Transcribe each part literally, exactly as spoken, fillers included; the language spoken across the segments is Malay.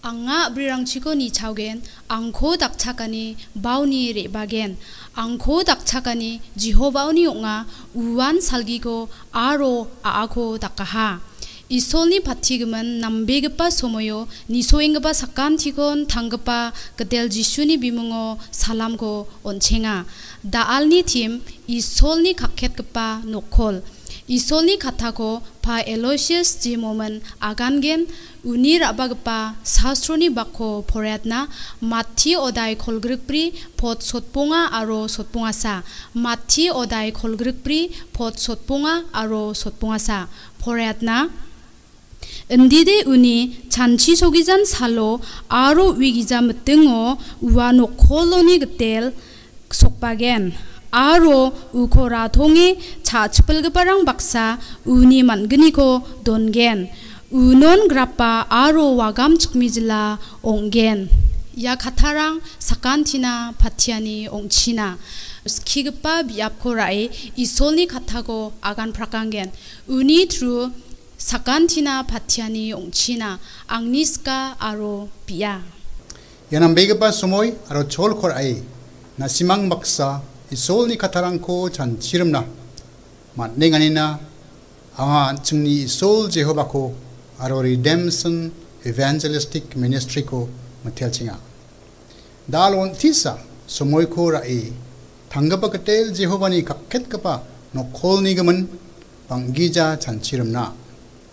anga brirang chikoni chaugen angko dakchakani bauni re bagen angko dakchakani Jehovahni onga uwan salgigo aro aako dakaha isolni patigemen nambegepa somoyo nisoenggepa sakantikon tanggepa gedel Jisuni bimungo salamgo onchenga daalni tim isolni kaketgepa nokol isolni katako pa Eloisius Jimomen agangen uni rabagpa sastroni bako poretna mati odai kolgrikpri pot sotponga aro sotpongasa mati odai kolgrikpri pot sotponga aro sotpongasa poretna Endide uni chanchi sogizan salo aro wigiza metengo uano koloni getel sokpagen aro ukora thongi cha chpelgeparang baksa uni mangeniko dongen unon grappa aro wagam chikmijla onggen ya khatharang sakantina patiani ongchina skigpa biapko rai isolni khathago agan prakangen uni through sakantina patiani ongchina angniska aro bia yanam begepa sumoy aro chol khor ai na simang baksa isolni khatharangko chan chirimna matnenganina anga chungni isol Jehovahko aro redemption evangelistic ministry ko mathelchinga dalon tisa sumoy ko rai thangapa katel Jehovahni kakhet kapa no kholni gaman pangija chan chirimna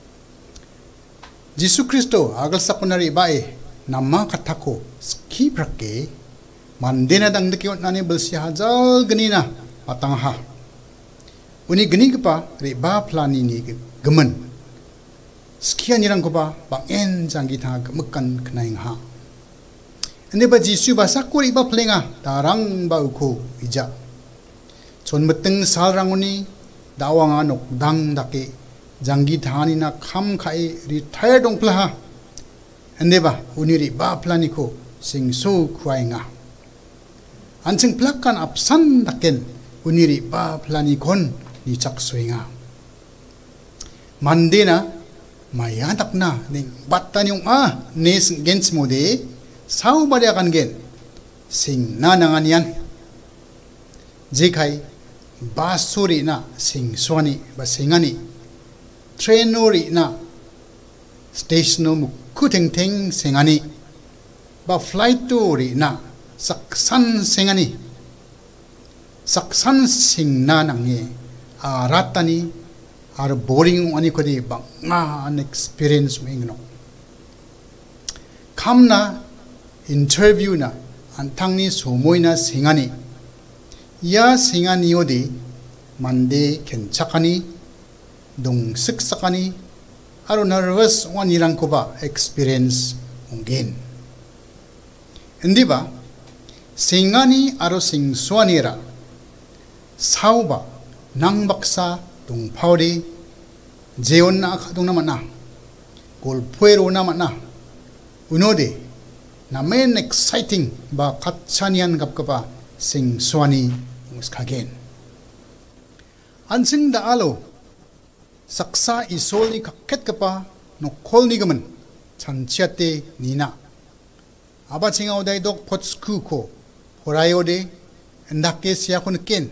Jisu Kristo agal sakunari bae nama katako ski prake mandena dang dekiot nani belsi hajal genina patangha uni geni kepa ri ba plani ni gemen skian nirang kopa bangen janggi tha gemekan knaing ha ene ba Jisu ba sakuri ba plenga tarang ba uko ija chon meteng salranguni dawanga nok dang dake Janggi thani na kham khai retire dong plaha endeba uniri ba planiko sing so khwainga anching plakkan apsan daken uniri ba planikon ni chak soinga mandena maya dakna ning battani a nes gens mode sau badia kan gen sing nananganian jekai basuri na sing swani ba singani Trainori na stationo mukuteng teng sengani ba flightori na saksan sengani saksan singna nange aratani ar boring ani kodi ba nga an experience wingno kamna interview na antangni somoina sengani ya sengani odi mande kenchakani dong siksakani aro nervous wanirang ko ba experience onggen hindi ba singani aro singsuanira sauba nang baksa dong paudi jeon na akadong naman na golpuero naman na unode na main exciting ba katsanian gap ka ba singsuani muskagen ansing da alo saksa isolni kakket kapa no kolni gaman chanchiate nina aba chinga odai dok potsku ko horayode endake sia kon ken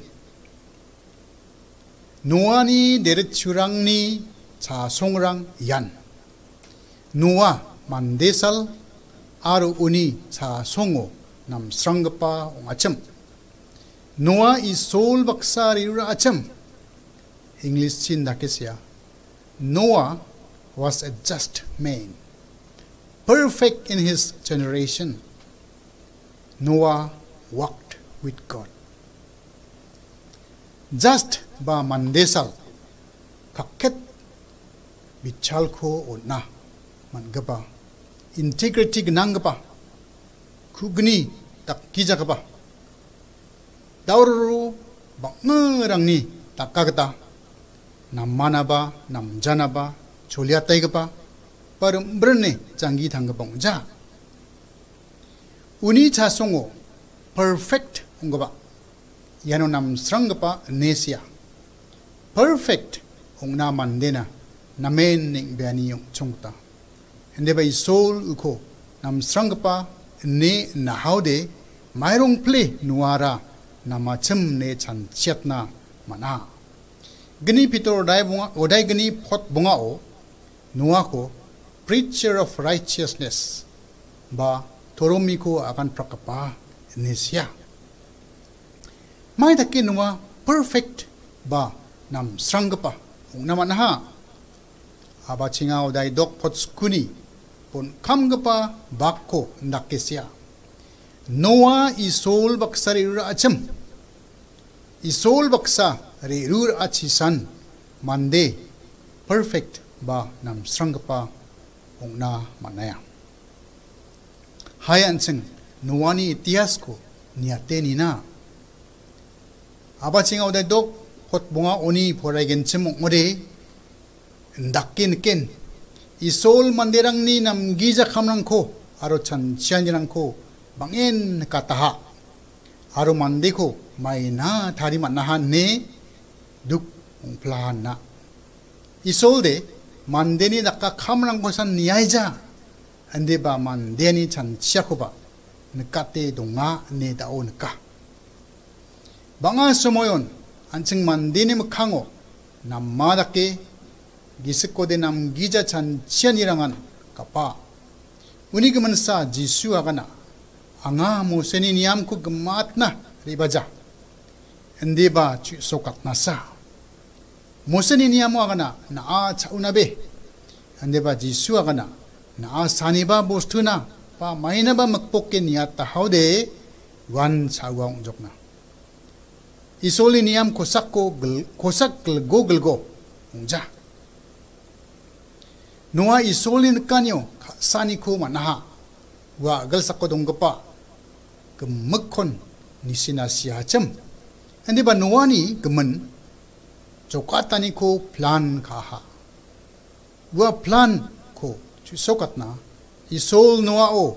noani derechurangni cha songrang yan noa mandesal aru uni cha songo nam srangpa ongacham noa isol baksa riura acham English chin dakesia Noah was a just man, perfect in his generation. Noah walked with God. Just ba mandesal kaket bichalko ona mangapa integrity gnangapa kugni tak kijakapa dauru bangerangni takagata nammanaba namjanaba choliataigapa parumbrne changi thangapongja uni chasongo perfect ongaba yano nam srangapa nesia perfect ongna mandena namen ning beani yong chongta endeba isol uko nam srangpa ne nahaude mairong ple nuara namachem ne chan chetna mana gni pitor dai bunga odai gni phot bunga o nuwa ko preacher of righteousness ba toromi ko akan prakapa nesia mai takin nuwa perfect ba nam srangpa naman ha aba chinga odai dok phot skuni pon kamgapa bakko nakesya Noah isol baksa rirur acham isol baksa rirur achisan mande perfect ba nam srangpa ongna manaya hayan sing Noani itias ko niate nina aba chinga odai dok hot bunga oni poragen chimong ode ndakin ken isol manderang ni nam giza khamrang ko aro chan chianjirang ko bangin kataha aro mandi ko mai na thari manahan ne duk plan na isol de mandeni nakka khamrang ko san niaija ande ba mandeni chan chia ko ba nakate donga ne dao naka banga somoyon anching mandeni mkhango nammadake gisikko de nam giza chan chianirangan kapa uni gemansa jisu agana anga mo seni niam ko gematna ribaja ende ba chu sokat nasa mo seni niam agana na a chaunabe ende ba jisu agana na a saniba bostuna pa maina ba makpokke niata haude wan chawang jokna isoli niam kosak ko kosak go go ja Noa isolin kanyo sani ko manaha wa gal sakko donggapa gemekon nisina siacham andi ba Noa ni gemen jokatani ko plan kaha wa plan ko sokatna isol Noa o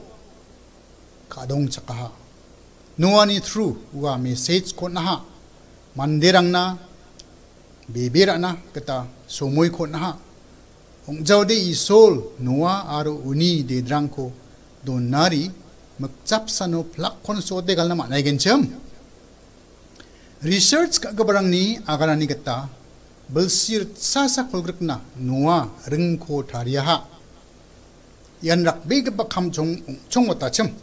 kadong chakaha Noa ni through wa message ko naha mandirang na bebira na kata somoy ko naha Ongjaude isol Noa aro uni de drangko donari magchap sano plak kon so de galna manai genchem research ka gabarang ni agarani gata balsir sasa kolgrikna Noa ringko thariya yan rakbe ga bakham chong chong wata chem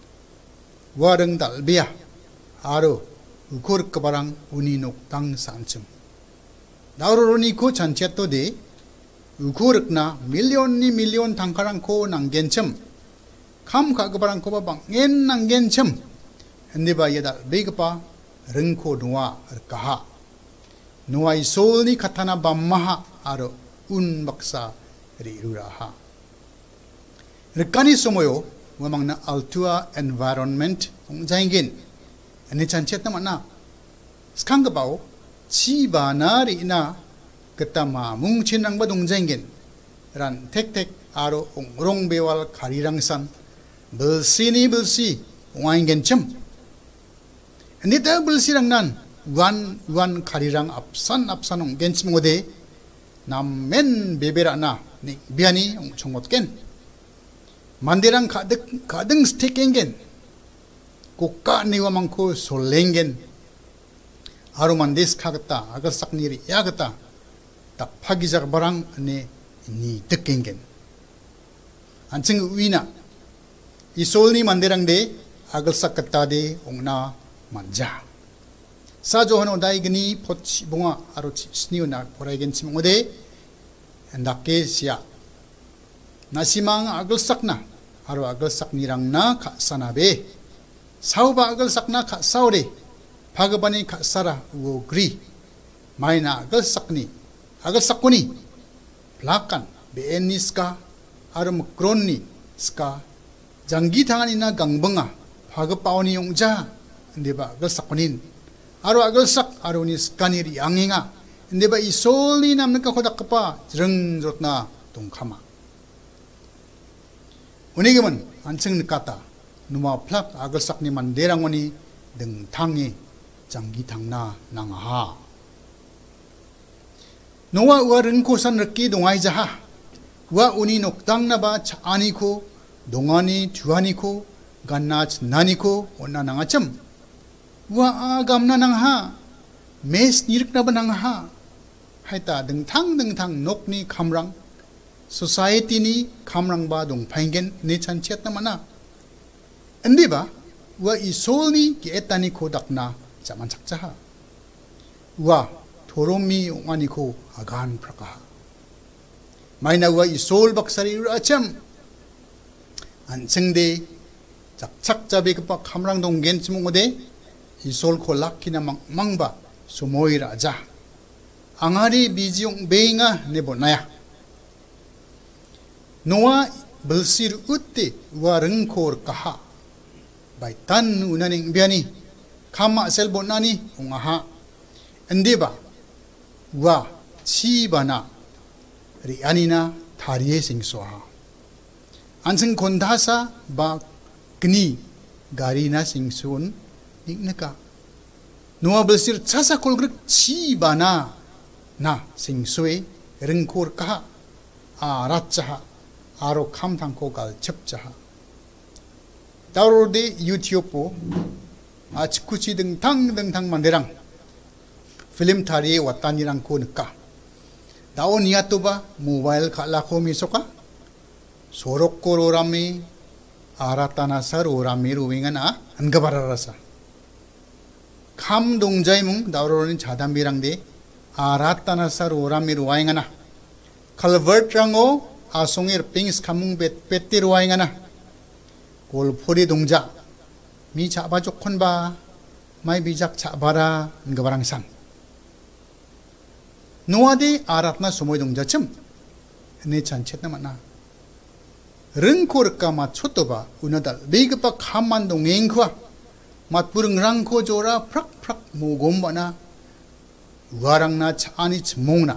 warang dalbia aro ukor kabarang uni nok tang sanchem dauroni ko chancheto de ukurikna million ni million tangkarang ko nang genchem kam kagabarang ko ba ngen nang genchem hindi ba yadal bigpa ringko Noa kaha Noa isol ni katana bammaha aro un baksa riruraha rekani somoyo wamang na altua environment ong jaingin ani chanchet na mana skang bao chi ba na ri na ketama mungchin ang badong jenggen ran tek tek aro ongrong bewal karirangsan belsi belsi ongaingen chem andi ta belsi rang nan wan wan karirang apsan apsan ong genchim ngode nam men bebera na ni biani ong chongot ken mandirang kadek kadeng stikenggen kokka niwa mangko solenggen aro mandis khagta agar sakniri yagata tak pagi jak barang ne ni tekenggen anching wina isol ni mandirang de agal sakata de ongna manja sa johan odai gni potchi bunga aro sniu na poraigen chimode ndake sia nasimang agal sakna aro agal saknirang na kha sanabe sauba agal sakna kha saure phagabani kha sara wo gri maina agal sakni agal sakuni plakan benis ka arum kronni ska jangi tanganina gangbenga phagapawni yongja ndeba agal sakunin aro agal sak aroni skaniri anginga ndeba isolni namna ka khodakpa jreng jotna tungkhama unigeman anching nikata numa plak agal sakni manderangoni deng tangi jangi tangna nangaha Noa wa ringko san reki dongai jaha wa uni noktang na ba chaani ko 동안이 주하니코 간나치 나니코 온나낭아점 와 아감나낭하 메스 니륵나바낭하 하이타 등탕 등탕 녹니 감랑 소사이티니 감랑바 동파인겐 네찬 쳇나마나 엔디바 와 이솔니 기에타니 코닥나 자만 작자하 와 도로미 옹아니코 아간 프라카 마이나 와 이솔 박사리 우라참 안승대 작착자비 그빠 감랑동 겐치몽오데 이솔 콜라키나 망바 소모이라자 앙하리 비지용 베잉아 네보나야 노아 belsir utte wareng kor kaha bai tan unaning biani kama selbonani ungaha endiba wa chibana ri anina thariye singsoha anseng kondhasa ba kni garina singsun niknaka noa belsir chasa kolgrek chibana na singsue rengkor kaha aratcha aro kamtangko gal 첩자하 다로데 유튜브 아치쿠치 등탕 등탕 만데랑 필름 타리에 왔다니랑 코니까 다오니야 또바 모바일 칼라코 미소까 소록코로라미 아라타나사 로라미 루윙하나 안가바라라사 감동자이뭉 다오로는 자담비랑데 아라타나사 로라미 루와잉하나 칼버트랑오 아송ir pings kamung bet petir waingana kol phori dongja mi cha ba jokhon ba mai bijak cha bara ngabarang sang noade aratna somoy dongja chim ne chanchetna mana rengkor ka ma choto ba unadal beigpa khamman dongeng khwa matpurung rangko jora prak prak mogom bana warangna chani chmongna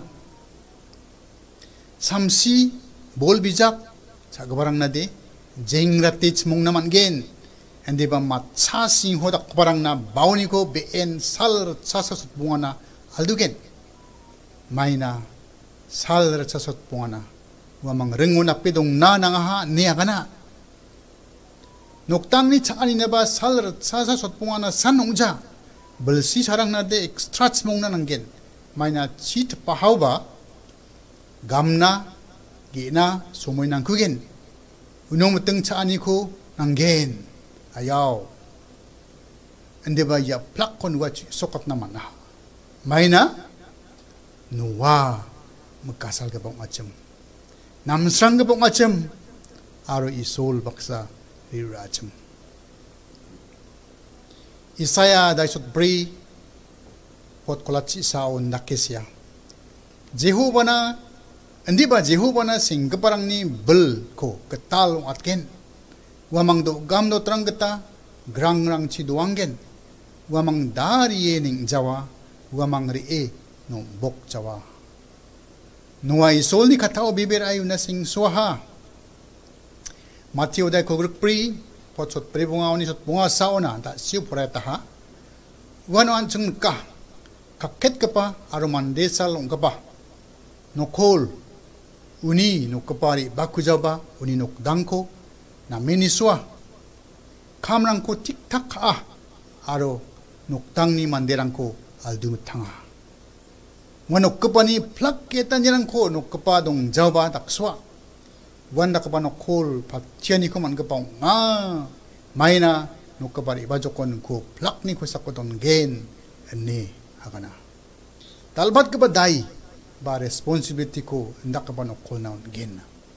samsi bol bijak chagbarang nade jengrati chmung naman gen andi ba mat cha sing hodak barang na bauni ko ben sal chasasut bungana aldugen maina sal chasasut bungana wamang renguna pedong na nangaha niagana noktang ni chani na ba sal chasasut bungana sanungja belsi sarang nade extra chmung na nangen maina chit pahauba gamna gina somoy nang kugen unong teng chaani ko nanggen ayaw ande ba ya plak kon wa sokat naman na maina nuwa magkasal ka bang acham namsrang ka bang acham aro isol baksa riracham Isaya daisot bri pot kolachi saon nakesya Jehovah na Andi ba Jehovah na singkaparang ni bel ko ketal atken wamang do gam do trang geta grang rang chi duanggen wamang dari ning jawa wamang ri e no bok jawa nuai sol ni katao biber ayu na sing swaha Matthew dai ko pri pochot pri bunga oni sot bunga saona da siu poreta ha wano an chung ka kaket kapa aruman desal ong kapa no kol uni nuk kapari bakujaba uni nuk dangko na miniswa kamrangko tiktak ah aro nuk tangni manderangko aldumutanga wanok kapani plak ketanirangko nuk kapadong jaba takswa wanda kapano kol patiani ko man kapaw nga maina nuk kapari bajokon ko plak ni ko sakoton gen ani hakana talbat ka ba dai ba responsibility ko ndak ba no kol naon gen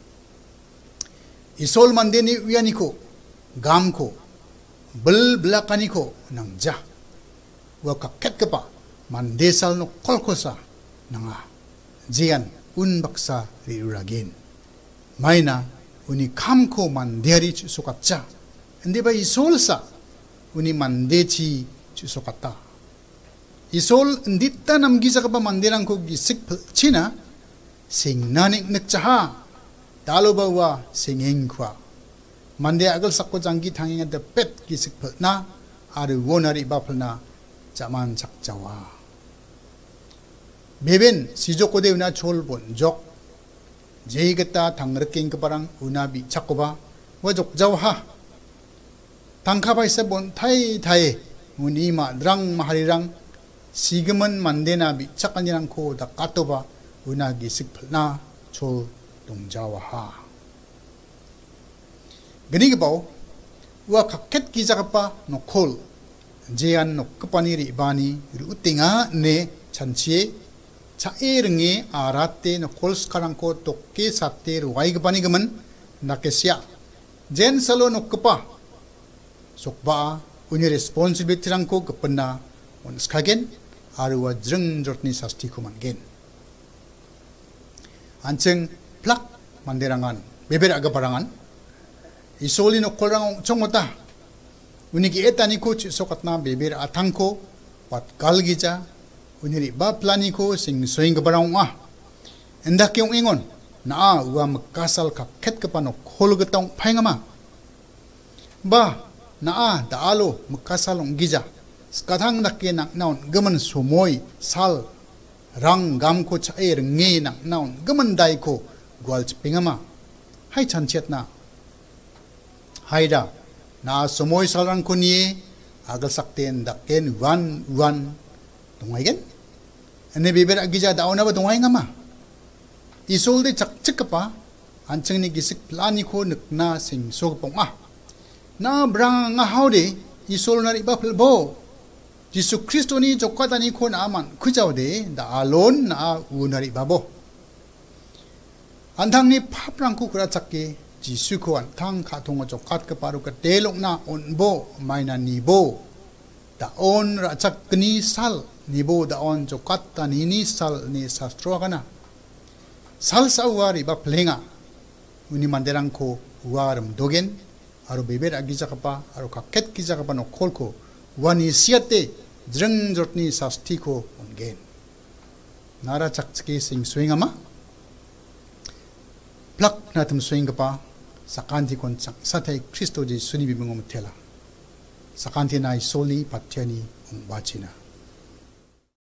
isol mandeni wiani ko gam ko bel blakani ko nang ja wa ka ket ka pa mandesal no kol ko sa nanga jian un baksa ri uragin maina uni kam ko manderi chu sukatcha ende ba isol sa uni mandechi chu sukata Isol ndita namgi sa kapa mandirang ko gisik china sing nanik nakchaha talo bawa singeng kwa mande agal sakko janggi thanging at the pet gisik na aru wonari bapalna jaman sakjawa beben sijoko de una chol bon jok jeigata thangrking kaparang unabi chakoba wajok jauh ha tangkapai sebon thai thai uni ma drang maharirang sigemen mandena bi cakanirang ko da katoba unagi sikpna chol dong jawa ha gani gebau wa kaket kijakapa no khol jean no kapani ri bani ru tinga ne chanchie chae ringe arate no khol skarang ko tokke satte ruai gapani gaman nakesia jen salo no kapa sokba uni responsibility rang ko kapna on skagen aruwa jreng jortni sasti ko mangen ancheng plak manderangan beber aga parangan isoli no kolrang chongota uniki etani ko sokatna beber atangko wat galgija uniri ba plani ko sing soing barang ah endak yung ingon na uwa makasal ka ket ka pano khol gatong phaingama ba na daalo makasal ong gija skathang nakke nak naun gaman somoy sal rang gam ko chaer nge nak naun gaman dai ko gwal pingama hai chanchet na haida na somoy sal rang ko nie agal sakten dakken wan wan tungai gen ane beber agija dauna ba tungai ngama isolde chak chik pa ancheng ni gisik plani ko nakna sing so pong ah na brang nga haude isol na riba bo Jisu Kristo ni jokata ni ko na aman kujawde da alon na unari babo antang ni paprang ku kura chakke Jisu ko antang khatonga jokat ka paru ka delok na onbo maina nibo da on ra chak ni sal nibo da on jokat ta ni ni sal ni sastro kana sal sawari ba plenga uni manderang ko waram dogen aro beber agija kapa aro kaket kija kapa no kolko wani siate jreng jortni sasti ko ongen nara chakchki sing swingama plak natum swingapa sakanti kon chak satai Kristo ji suni bibungom tela sakanti nai soli patyani ong bachina